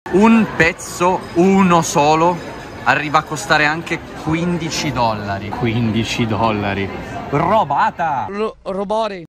Un pezzo, uno solo, arriva a costare anche $15. $15. Robata! Robore.